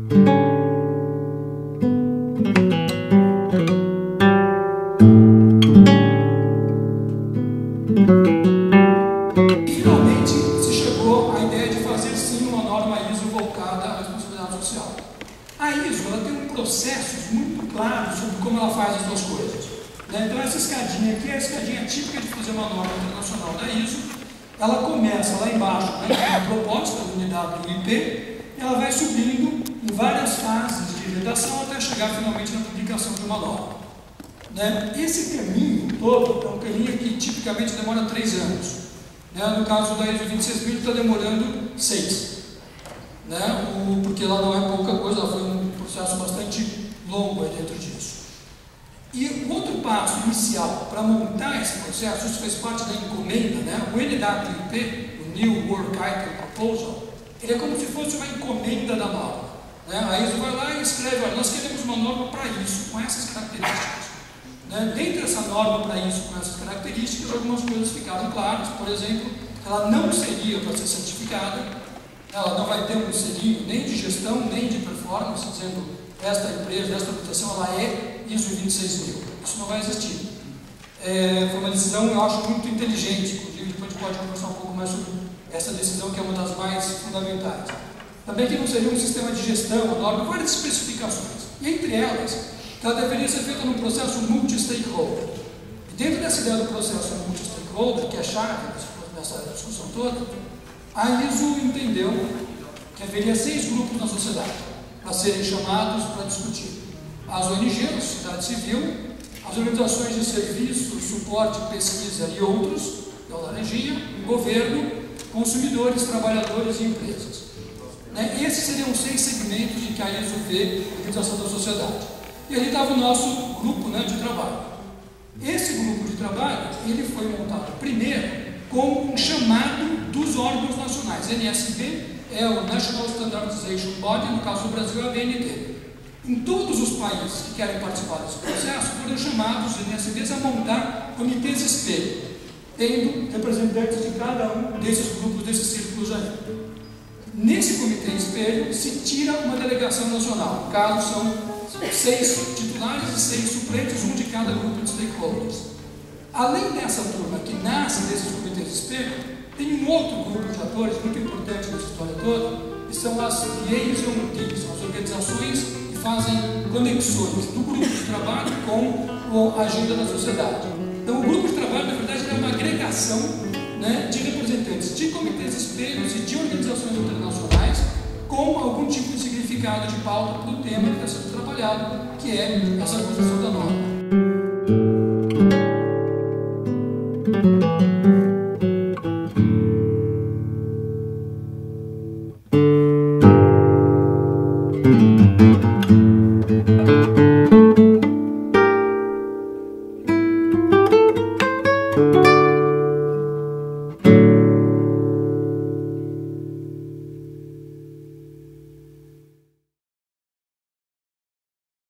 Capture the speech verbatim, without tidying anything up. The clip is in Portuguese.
Finalmente se chegou à ideia de fazer sim uma norma I S O voltada à responsabilidade social. A I S O ela tem um processo muito claro sobre como ela faz as duas coisas. Né? Então essa escadinha aqui é a escadinha típica de fazer uma norma internacional da I S O. Ela começa lá embaixo, né, na proposta, a unidade do I P, e ela vai subindo em várias fases de redação até chegar finalmente na publicação de uma norma. Né? Esse caminho todo é um caminho que tipicamente demora três anos. Né? No caso da I S O vinte e seis mil está demorando seis. Né? O, porque ela não é pouca coisa, ela foi um processo bastante longo aí dentro disso. E o outro passo inicial para montar esse processo, isso fez parte da encomenda, né? O N W I P, o New Work Item Proposal, ele é como se fosse uma encomenda da norma. Né? A I S O vai lá e escreve, olha, nós queremos uma norma para isso, com essas características. Né? Dentro dessa norma para isso, com essas características, algumas coisas ficaram claras. Por exemplo, ela não seria para ser certificada, ela não vai ter um selinho nem de gestão, nem de performance, dizendo esta empresa, esta organização, ela é I S O vinte e seis mil. Isso não vai existir. É, foi uma decisão, eu acho, muito inteligente. Inclusive, depois a gente pode conversar um pouco mais sobre essa decisão, que é uma das mais fundamentais. Também que não seria um sistema de gestão, a norma, várias especificações. E entre elas, que ela deveria ser feita num processo multi-stakeholder. E dentro dessa ideia do processo multi-stakeholder, que é chave nessa discussão toda, a I S O entendeu que haveria seis grupos na sociedade para serem chamados para discutir. As O N Gs, a sociedade civil, as organizações de serviço, suporte, pesquisa e outros, que é o laranjinha, o governo, consumidores, trabalhadores e empresas. Né? Esses seriam os seis segmentos em que a I S O vê a organização da sociedade. E ali estava o nosso grupo, né, de trabalho. Esse grupo de trabalho, ele foi montado primeiro com um chamado dos órgãos nacionais. N S B é o National Standardization Body, no caso do Brasil é a B N T. Em todos os países que querem participar desse processo, foram chamados os N S Bs a montar comitês espelho, tendo representantes de cada um desses grupos, desses círculos aí. Nesse comitê espelho se tira uma delegação nacional. No caso, são, são seis titulares e seis suplentes, um de cada grupo de stakeholders. Além dessa turma que nasce desses comitês espelho, tem um outro grupo de atores muito importante nessa história toda, que são as liaison teams, são as organizações que fazem conexões do grupo de trabalho com a agenda da sociedade. Então, o grupo de trabalho, na verdade, é uma agregação, né, de representantes de comitês espelhos e de organizações internacionais com algum tipo de significado de pauta para o tema que está sendo trabalhado, que é essa construção da norma.